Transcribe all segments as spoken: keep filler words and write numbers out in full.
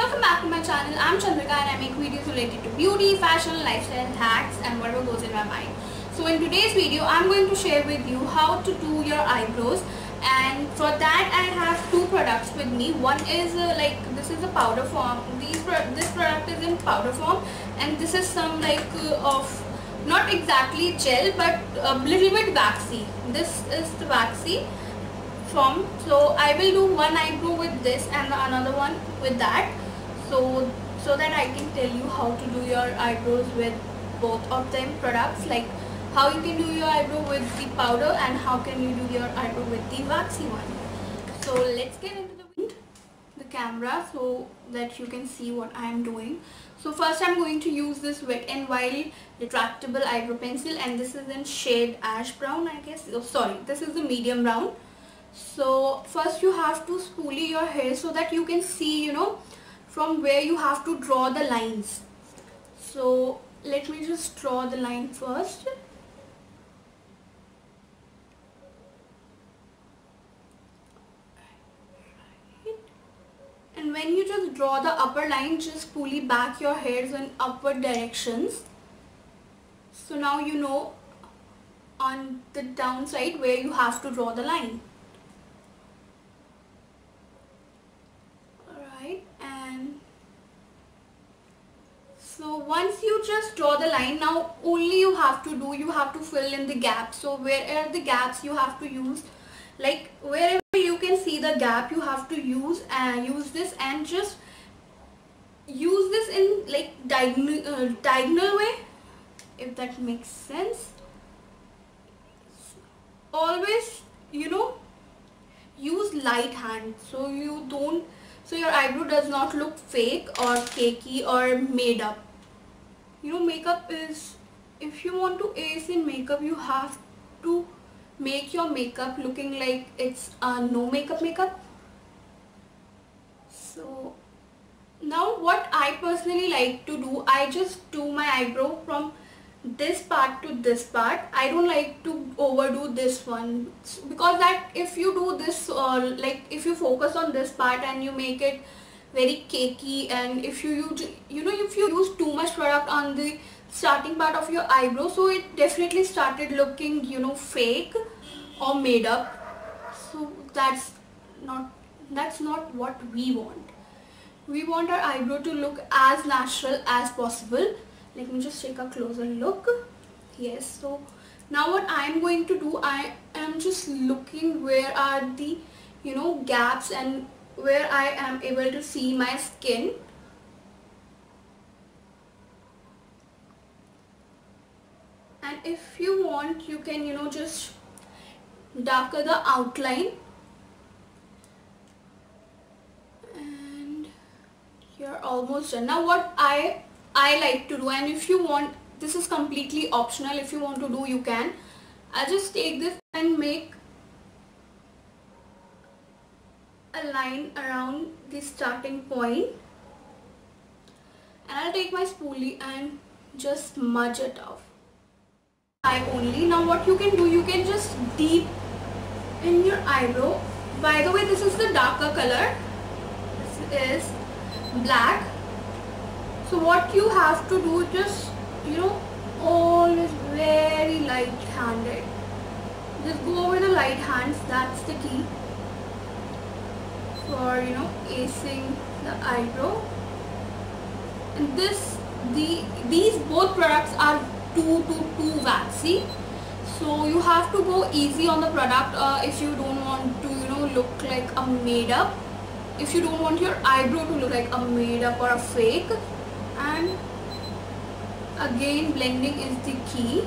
welcome back to my channel. I'm Chandrika and I make videos related to beauty, fashion, lifestyle, hacks and whatever goes in my mind. So in today's video, I'm going to share with you how to do your eyebrows, and for that I have two products with me. One is uh, like this is a powder form. These pro this product is in powder form, and this is some like uh, of not exactly gel but a little bit waxy. This is the waxy form. So I will do one eyebrow with this and the another one with that, so so that I can tell you how to do your eyebrows with both of them products, like how you can do your eyebrow with the powder and how can you do your eyebrow with the waxy one. So let's get into the, the camera so that you can see what I am doing. So first I'm going to use this Wet n Wild retractable eyebrow pencil, and this is in shade ash brown, I guess. Oh sorry, this is the medium brown. So first you have to spoolie your hair so that you can see, you know, from where you have to draw the lines. So let me just draw the line first. And when you just draw the upper line, just spoolie back your hairs in upward directions. So now you know on the downside where you have to draw the line. So once you just draw the line, now only you have to do, you have to fill in the gaps. So where are the gaps you have to use, like wherever you can see the gap, you have to use and uh, use this and just use this in like diagonal, uh, diagonal way, if that makes sense. Always, you know, use light hand so you don't, so your eyebrow does not look fake or cakey or made up. You know, makeup is, if you want to ace in makeup, you have to make your makeup looking like it's uh, no makeup makeup. So now what I personally like to do, I just do my eyebrow from this part to this part. I don't like to overdo this one, because that if you do this uh, like if you focus on this part and you make it very cakey, and if you use, you know, if you use too much product on the starting part of your eyebrow, so it definitely started looking, you know, fake or made up. So that's not that's not what we want. We want our eyebrow to look as natural as possible. Let me just take a closer look. Yes, so now what I am going to do, I am just looking where are the, you know, gaps and where I am able to see my skin. And if you want, you can, you know, just darken the outline. And you're almost done. Now what I I like to do, and if you want, this is completely optional, if you want to do, you can. I'll just take this and make a line around the starting point, and I'll take my spoolie and just smudge it off. Eye only. Now what you can do, you can just deep in your eyebrow. By the way, this is the darker color. This is black. So what you have to do, just, you know, always very light handed. Just go over the light hands, that's the key for, you know, acing the eyebrow. And this, the these both products are too too too waxy, so you have to go easy on the product uh, if you don't want to, you know, look like a made up, if you don't want your eyebrow to look like a made up or a fake. And again, blending is the key.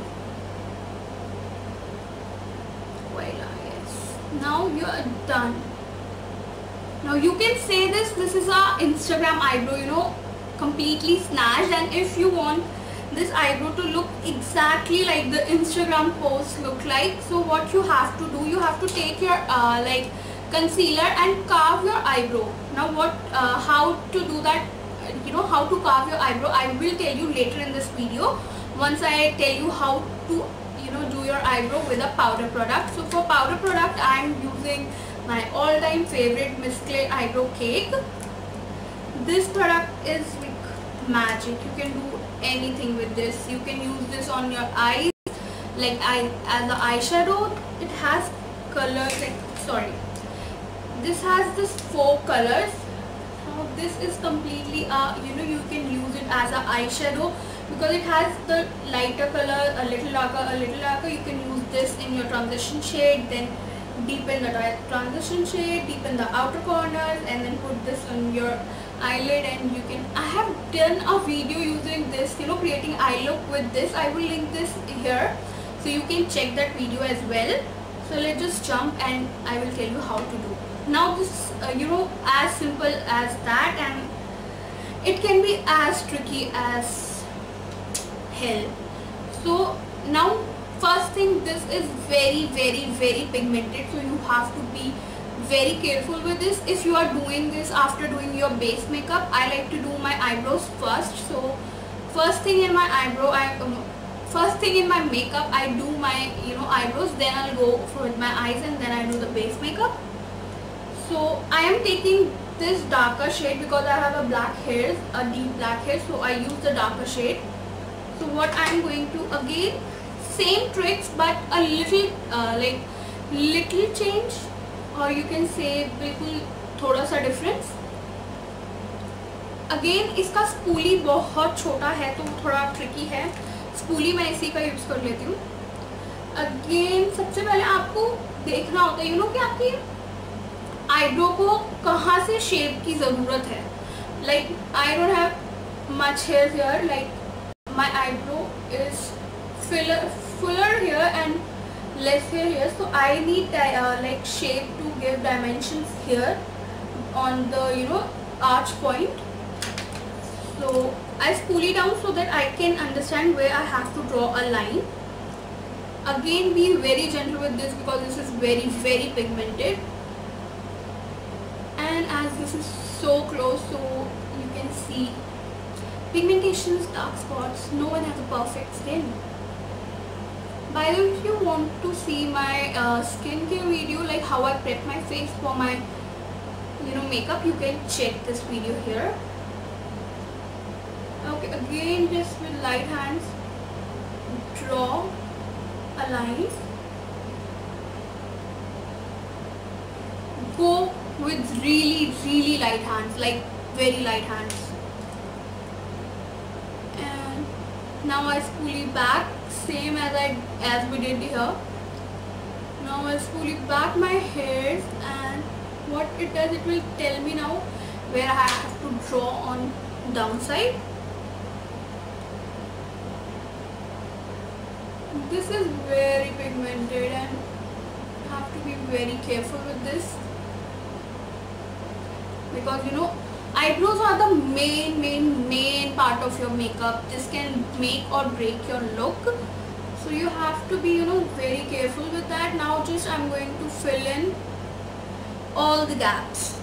Voila, yes. Now you are done. Now you can say this, this is a Instagram eyebrow, you know, completely snatched. And if you want this eyebrow to look exactly like the Instagram posts look like, so what you have to do, you have to take your uh, like concealer and carve your eyebrow. Now what, uh, how to do that, you know, how to carve your eyebrow, I will tell you later in this video, once I tell you how to, you know, do your eyebrow with a powder product. So for powder product, I am using my all-time favorite Miss Clay eyebrow cake. This product is like magic. You can do anything with this. You can use this on your eyes, like I as an eyeshadow. It has colors, like sorry, this has this four colors. Now this is completely uh you know, you can use it as an eyeshadow because it has the lighter color, a little darker, a little darker. You can use this in your transition shade, then deepen the transition shade, deepen the outer corners, and then put this on your eyelid. And you can, I have done a video using this, you know, creating eye look with this. I will link this here so you can check that video as well. So let's just jump and I will tell you how to do. Now this uh, you know, as simple as that, and it can be as tricky as hell. So now first thing, this is very very very pigmented, so you have to be very careful with this. If you are doing this after doing your base makeup, I like to do my eyebrows first. So first thing in my eyebrow, I um, first thing in my makeup, I do my, you know, eyebrows, then I'll go with my eyes, and then I do the base makeup. So I am taking this darker shade because I have a black hairs, a deep black hair, so I use the darker shade. So what I am going to, again same tricks but a little uh, like little change, or you can say बिल्कुल थोड़ा सा difference. Again इसका spoolie बहुत छोटा है तो थोड़ा tricky है. स्पूली मैं इसी का यूज कर लेती हूँ. Again सबसे पहले आपको देखना होता है, you know, कि आपकी आईब्रो को कहाँ से शेप की ज़रूरत है. Like I don't have much hair here. Like my eyebrow is fuller fuller here and less hair here, so I need uh, like shape to give dimensions here on the, you know, arch point. So I spool it down so that I can understand where I have to draw a line. Again, be very gentle with this because this is very very pigmented, and as this is so close, so you can see pigmentations, dark spots. No one has a perfect skin. By the way, if you want to see my uh, skincare video, like how I prep my face for my, you know, makeup, you can check this video here. Okay, again just with light hands draw a line. Go with really really light hands, like very light hands. And now I spool it back, same as I as we did here. Now I spool it back my hairs, and what it does, it will tell me now where I have to draw on downside. This is very pigmented and you have to be very careful with this, because you know eyebrows are the main main main part of your makeup. This can make or break your look, so you have to be, you know, very careful with that. Now just I'm going to fill in all the gaps.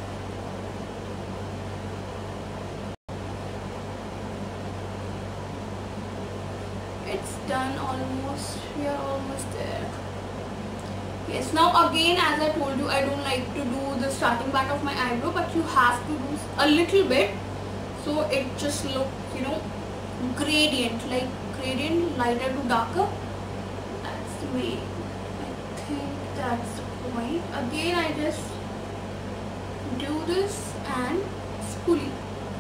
It's done almost. We are almost there. Yes, now again, as I told you, I don't like to do the starting part of my eyebrow, but you have to do a little bit so it just look, you know, gradient, like gradient, lighter to darker. That's the way. I think that's the point. Again, I just do this and spool it.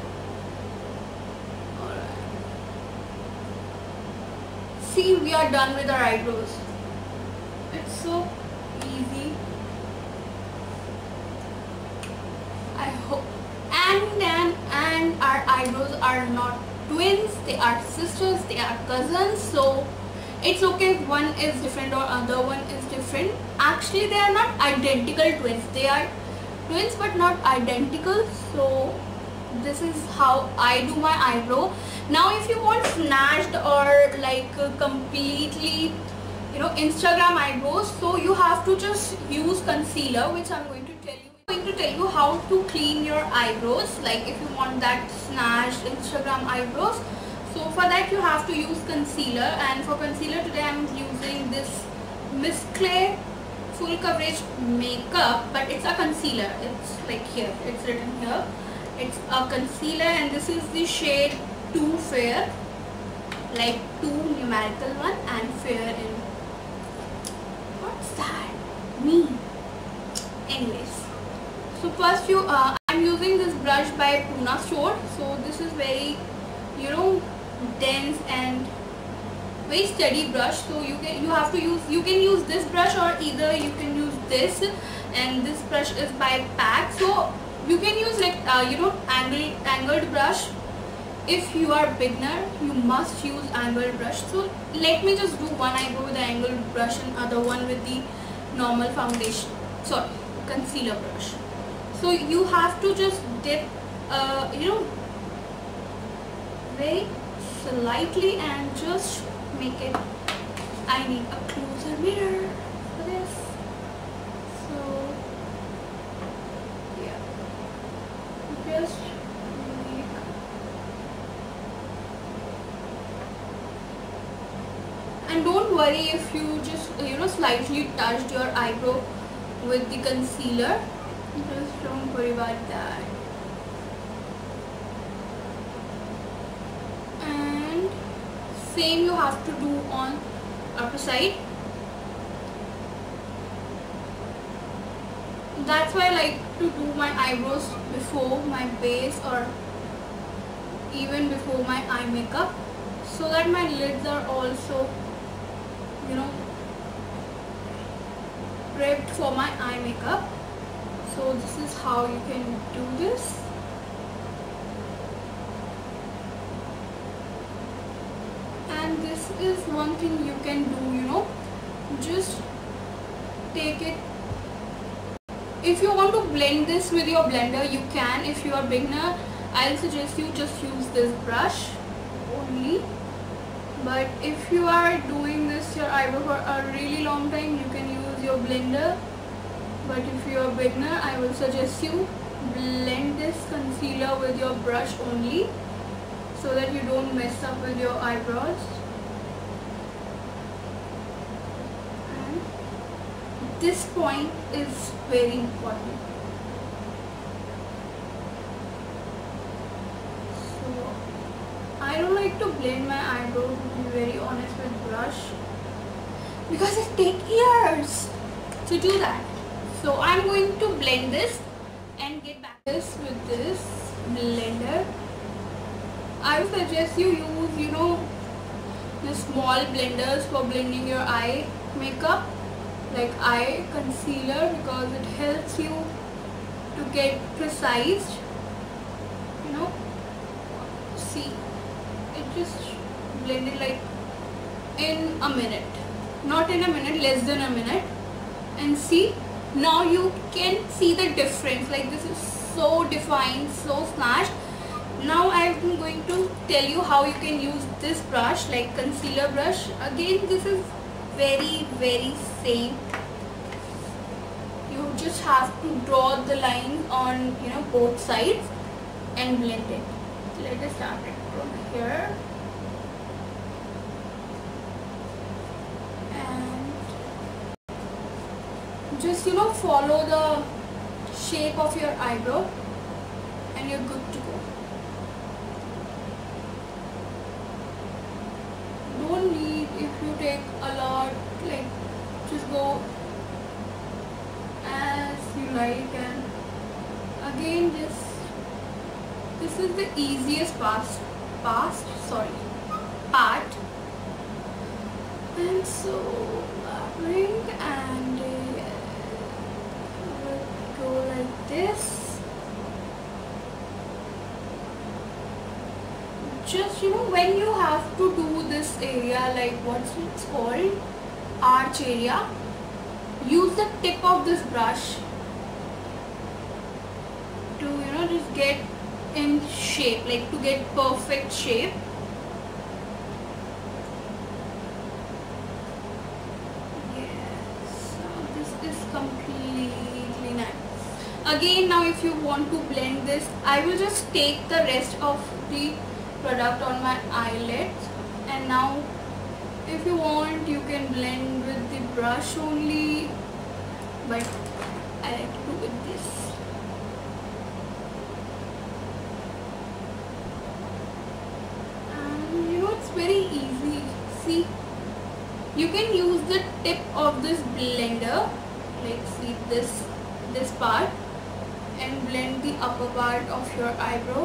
Alright. See, we are done with our eyebrows. It's so easy. I hope. And then, and our eyebrows are not twins, they are sisters, they are cousins, so it's okay if one is different or other one is different. Actually, they are not identical twins, they are twins but not identical. So this is how I do my eyebrow. Now if you want snatched or like uh, completely, you know, Instagram eyebrows, so you have to just use concealer, which I'm going to tell you. I'm going to tell you how to clean your eyebrows, like if you want that snatched Instagram eyebrows. So for that you have to use concealer, and for concealer today I'm using this Miss Clay full coverage makeup, but it's a concealer. It's like here, it's written here. It's a concealer, and this is the shade Too Fair, like two numerical one and fair in. What's that mean? Anyways, so first you uh, I'm using this brush by Puna store. So this is very, you know, dense and very steady brush. So you can you have to use you can use this brush, or either you can use this, and this brush is by Pack. So you can use like uh, you know angled angled brush. If you are beginner, you must use angled brush. So let me just do one eyebrow with the angled brush and other one with the normal foundation, sorry, concealer brush. So you have to just dip uh, you know very slightly and just make it. I need a closer mirror for this. So yeah, just make, and don't worry if you just you know slightly touched your eyebrow with the concealer. Just don't worry about that. And same you have to do on upper side. That's why I like to do my eyebrows before my base, or even before my eye makeup, so that my lids are also, you know, prepped for my eye makeup. So this is how you can do this. And this is one thing you can do, you know, just take it. If you want to blend this with your blender, you can. If you are beginner, I'll suggest you just use this brush only. But if you are doing this your eyebrow for a really long time, you can use your blender. But if you are beginner, I will suggest you blend this concealer with your brush only, so that you don't mess up with your eyebrows. And this point is very important. So I don't like to blend my eyebrow, to be very honest, with brush, because it takes years to do that. So I'm going to blend this and get back this with this blender. I would suggest you use, you know, the small blenders for blending your eye makeup, like eye concealer, because it helps you to get precise. You know, see, it just blended like in a minute, not in a minute, less than a minute. And see, now you can see the difference. Like this is so defined, so snatched. Now I am going to tell you how you can use this brush, like concealer brush. Again, this is very very same. You just have to draw the line on, you know, both sides and blend it. Let us start it from here. And just, you know, follow the shape of your eyebrow and you're good to go. Don't need, if you take a lot, like just go as you like. And again, this this is the easiest past past sorry part. And so bring and uh, go like this. Just, you know, when you have to do this area, like what's it's called, arch area, use the tip of this brush to, you know, just get in shape, like to get perfect shape. Yes, so this is completely nice. Again, now if you want to blend this, I will just take the rest of the product on my eyelids, and now if you want you can blend with the brush only, but I like to do with this. You can use the tip of this blender, like see this this part, and blend the upper part of your eyebrow.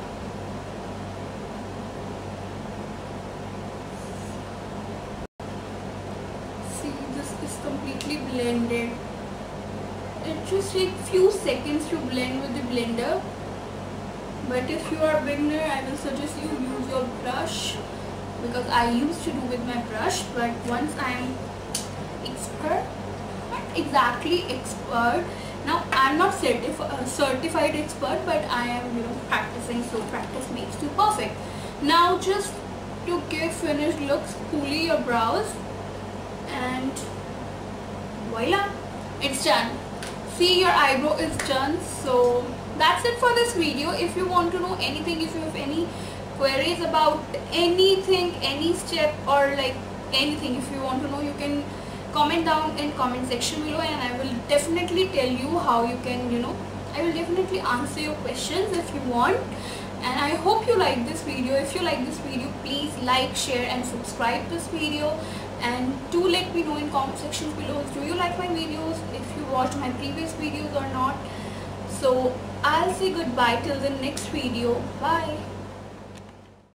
See, this is completely blended. It just takes few seconds to blend with the blender. But if you are a beginner, I will suggest you use your brush, because I used to do with my brush, but once I am expert, not exactly expert, now I am not certif uh, certified expert, but I am, you know, practicing, so practice makes you perfect. Now just to give finished looks, coolie your brows, and voila, it's done. See, your eyebrow is done. So that's it for this video. If you want to know anything, if you have any queries about anything, any step, or like anything, if you want to know, you can comment down in comment section below, and I will definitely tell you how you can, you know, I will definitely answer your questions if you want. And I hope you like this video. If you like this video, please like, share and subscribe this video. And do let me know in comment section below, do you like my videos, if you watched my previous videos or not. So I'll say goodbye till the next video. Bye.